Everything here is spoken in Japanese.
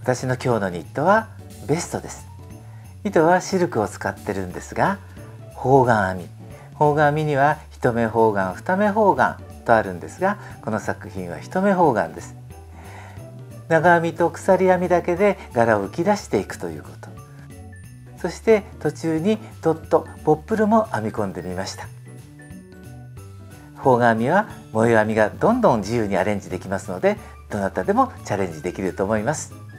私の今日のニットはベストです。糸はシルクを使ってるんですが、方眼編み。方眼編みには一目方眼、二目方眼とあるんですが、この作品は一目方眼です。長編みと鎖編みだけで柄を浮き出していくということ。そして途中にドット、ポップルも編み込んでみました。方眼編みは模様編みがどんどん自由にアレンジできますので、どなたでもチャレンジできると思います。